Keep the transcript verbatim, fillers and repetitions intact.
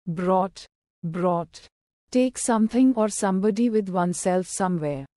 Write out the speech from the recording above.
brought, brought. Take something or somebody with oneself somewhere.